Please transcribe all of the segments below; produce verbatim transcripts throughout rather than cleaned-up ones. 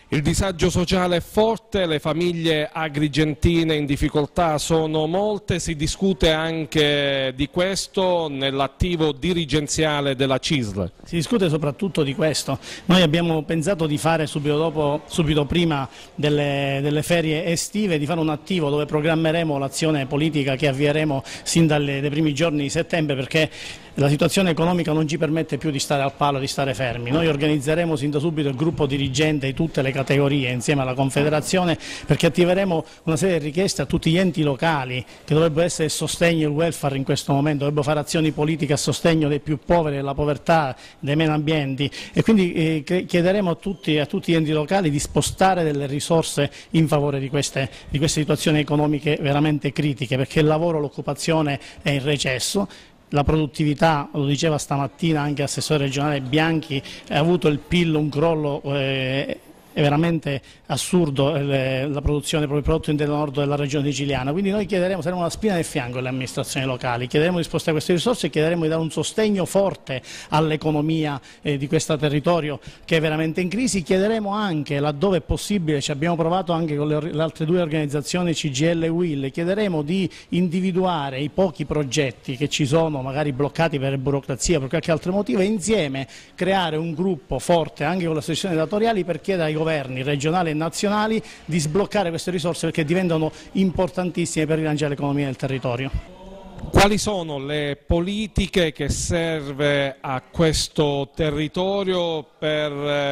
Il disagio sociale è forte, le famiglie agrigentine in difficoltà sono molte, si discute anche di questo nell'attivo dirigenziale della C I S L. Si discute soprattutto di questo. Noi abbiamo pensato di fare subito, dopo, subito prima delle, delle ferie estive, di fare un attivo dove programmeremo l'azione politica che avvieremo sin dalle, dai primi giorni di settembre, perché la situazione economica non ci permette più di stare al palo, di stare fermi. Noi organizzeremo sin da subito il gruppo dirigente di tutte le categorie insieme alla Confederazione, perché attiveremo una serie di richieste a tutti gli enti locali che dovrebbero essere il sostegno e il welfare in questo momento, dovrebbero fare azioni politiche a sostegno dei più poveri, della povertà, dei meno ambienti, e quindi eh, chiederemo a tutti, a tutti gli enti locali di spostare delle risorse in favore di queste, di queste situazioni economiche veramente critiche, perché il lavoro, l'occupazione è in recesso. La produttività, lo diceva stamattina anche l'assessore regionale Bianchi, ha avuto il P I L un crollo eh, è veramente assurdo, eh, la produzione proprio il prodotto interno lordo della regione siciliana. Quindi noi chiederemo, saremo una spina nel fianco delle amministrazioni locali, chiederemo di spostare queste risorse e chiederemo di dare un sostegno forte all'economia eh, di questo territorio che è veramente in crisi. Chiederemo anche, laddove è possibile, ci abbiamo provato anche con le, le altre due organizzazioni C G I L e U I L, chiederemo di individuare i pochi progetti che ci sono, magari bloccati per burocrazia, per qualche altro motivo, e insieme creare un gruppo forte anche con le associazioni datoriali per chiedere ai governi regionali e nazionali di sbloccare queste risorse, perché diventano importantissime per rilanciare l'economia del territorio. Quali sono le politiche che serve a questo territorio per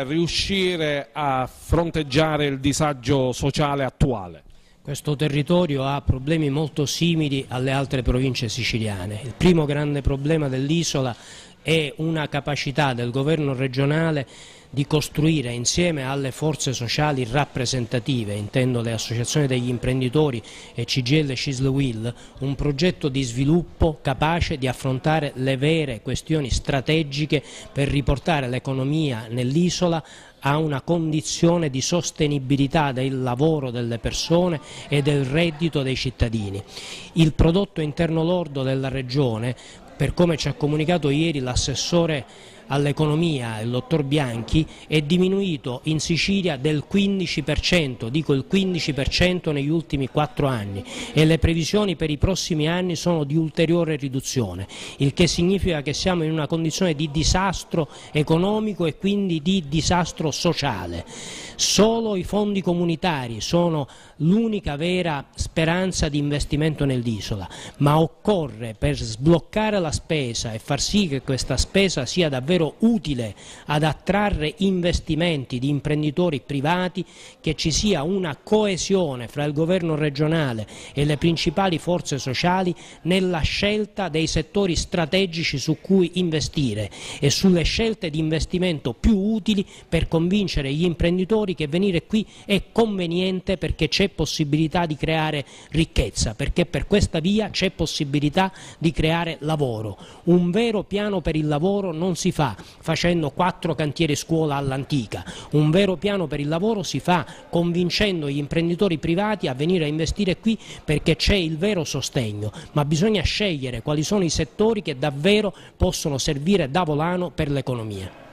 riuscire a fronteggiare il disagio sociale attuale? Questo territorio ha problemi molto simili alle altre province siciliane. Il primo grande problema dell'isola è una capacità del governo regionale di costruire insieme alle forze sociali rappresentative, intendo le associazioni degli imprenditori e C G I L, C I S L, U I L, un progetto di sviluppo capace di affrontare le vere questioni strategiche per riportare l'economia nell'isola a una condizione di sostenibilità del lavoro delle persone e del reddito dei cittadini. Il prodotto interno lordo della regione, per come ci ha comunicato ieri l'assessore all'economia, il dottor Bianchi, è diminuito in Sicilia del quindici per cento, dico il quindici per cento negli ultimi quattro anni, e le previsioni per i prossimi anni sono di ulteriore riduzione, il che significa che siamo in una condizione di disastro economico e quindi di disastro sociale. Solo i fondi comunitari sono l'unica vera speranza di investimento nell'isola, ma occorre, per sbloccare la spesa e far sì che questa spesa sia davvero utile ad attrarre investimenti di imprenditori privati, che ci sia una coesione fra il governo regionale e le principali forze sociali nella scelta dei settori strategici su cui investire e sulle scelte di investimento più utili per convincere gli imprenditori che venire qui è conveniente, perché c'è possibilità di creare ricchezza, perché per questa via c'è possibilità di creare lavoro. Un vero piano per il lavoro non si fa facendo quattro cantieri scuola all'antica, un vero piano per il lavoro si fa convincendo gli imprenditori privati a venire a investire qui, perché c'è il vero sostegno, ma bisogna scegliere quali sono i settori che davvero possono servire da volano per l'economia.